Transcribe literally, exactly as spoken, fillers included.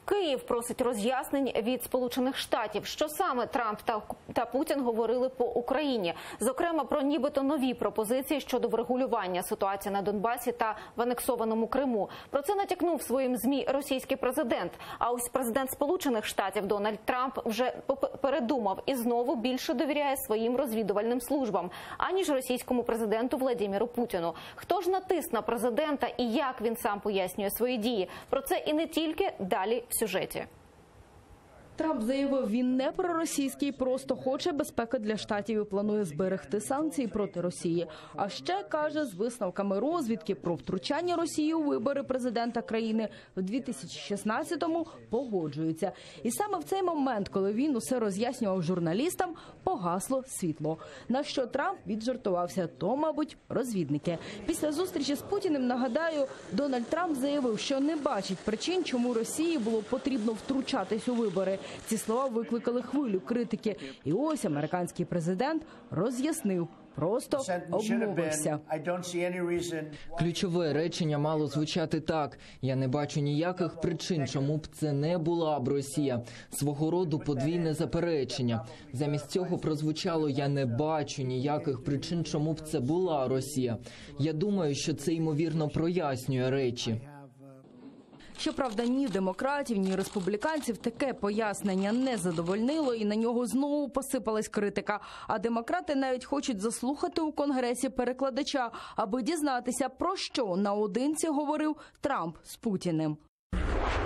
Київ просить роз'яснень від Сполучених Штатів, що саме Трамп та, та Путін говорили по Україні. Зокрема, про нібито нові пропозиції щодо врегулювання ситуації на Донбасі та в анексованому Криму. Про це натякнув своїм ЗМІ російський президент. А ось президент Сполучених Штатів Дональд Трамп вже передумав і знову більше довіряє своїм розвідувальним службам, аніж російському президенту Владимиру Путіну. Хто ж натис на президента і як він сам пояснює свої дії? Про це і не тільки далі в сюжеті. Трамп заявив, він не проросійський, просто хоче безпеки для Штатів і планує зберегти санкції проти Росії. А ще, каже, з висновками розвідки про втручання Росії у вибори президента країни в дві тисячі шістнадцятому погоджується. І саме в цей момент, коли він усе роз'яснював журналістам, погасло світло. На що Трамп віджартувався, то, мабуть, розвідники. Після зустрічі з Путіним, нагадаю, Дональд Трамп заявив, що не бачить причин, чому Росії було потрібно втручатись у вибори. Ці слова викликали хвилю критики. І ось американський президент роз'яснив, просто обмовився. Ключове речення мало звучати так. Я не бачу ніяких причин, чому б це не була б Росія. Свого роду подвійне заперечення. Замість цього прозвучало «я не бачу ніяких причин, чому б це була Росія». Я думаю, що це, ймовірно, прояснює речі. Щоправда, ні демократів, ні республіканців таке пояснення не задовольнило, і на нього знову посипалась критика. А демократи навіть хочуть заслухати у Конгресі перекладача, аби дізнатися, про що наодинці говорив Трамп з Путіним.